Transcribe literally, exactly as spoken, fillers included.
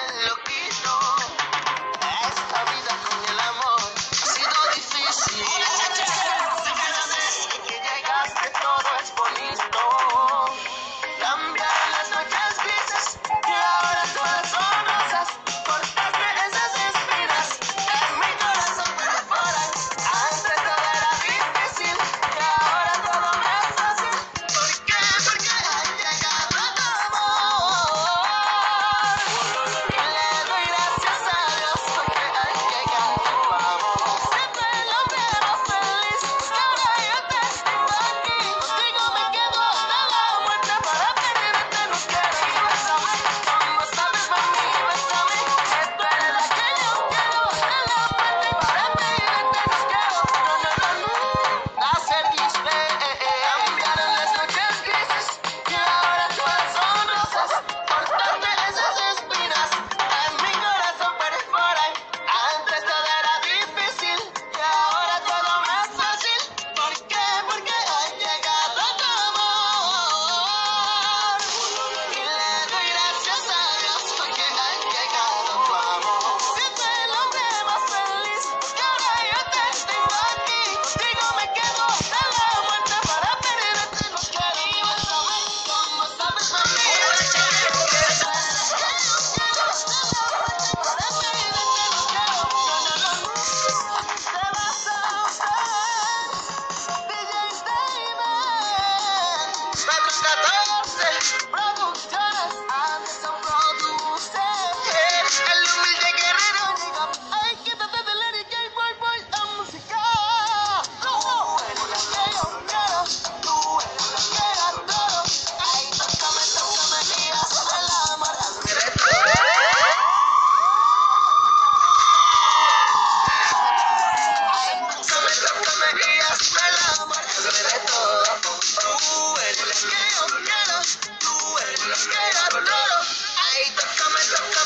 tan loquito. Esta vida con el amor ha sido difícil. Desde que llegaste todo es bonito. Cambiaron las noches grises y ahora todas son rosas. Cortaste esas espinas en mi corazón perforan. Antes todo era difícil y ahora todo me es fácil. ¿Por qué? Porque ha llegado tu amor. Y le doy gracias a Dios porque ha llegado tu amor. Siempre el hombre más feliz y ahora yo te tengo aquí. Contigo me quedo hasta la muerte para pedirte no quiero. Y bésame, como sabes mami, bésame. Que tú eres la que yo quiero hasta la muerte para pedirte no quiero. No, no, no, no, va a ser triste. Cambiaron las noches grises y ahora todas son rosas. Cortaste esas espinas en mi corazón perforan. Antes todo era difícil y ahora todo me es fácil. ¿Por qué? Porque ha llegado tu amor. Y le doy gracias a Dios porque ha llegado tu amor. Siempre el hombre más feliz y ahora yo te tengo aquí. Contigo me quedo hasta la muerte para pedirte no quiero. Y bésame, como sabes mami, bésame. Que tú eres la que yo quiero hasta la muerte para pedirte no quiero. No, no, no, no. Te vas a usar D J Damon. cuatro catorce Producciones, Anderson produce. El humilde guerrero llega. Ay, quítate del Eric J. Boy Boy la música. Tú eres la que yo quiero. Tú eres la que adoro. Ay, tócame, tócame y hazme el amor. Hazme de todo. Tócame, tócame y hazme el amor. Hazme de todo. Tú eres la que yo quiero. Tú eres la que adoro. Ay, tócame, tócame.